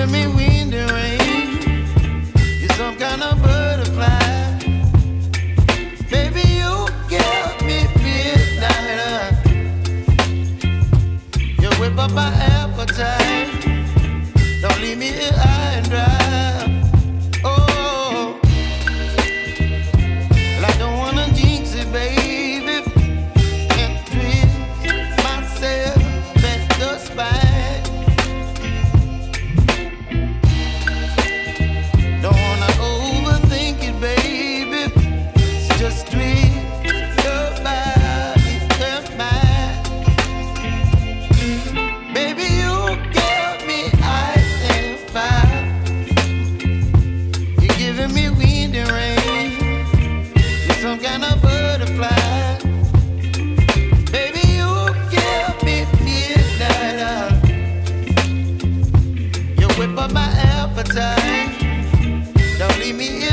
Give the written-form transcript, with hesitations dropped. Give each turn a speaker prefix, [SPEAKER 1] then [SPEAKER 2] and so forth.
[SPEAKER 1] giving me wind and rain. You're some kind of butterfly. Baby, you give me midnight. You whip up my appetite. Don't leave me here high and dry. Oh, well, I don't wanna jinx it, baby. Can't twist myself at the spine. Don't wanna overthink it, baby. It's just twist your body and mine. Baby, you give me ice and fire. You're giving me wind and rain. You're some kind of butterfly. Baby, you give me midnight. You whip up my appetite. Don't leave me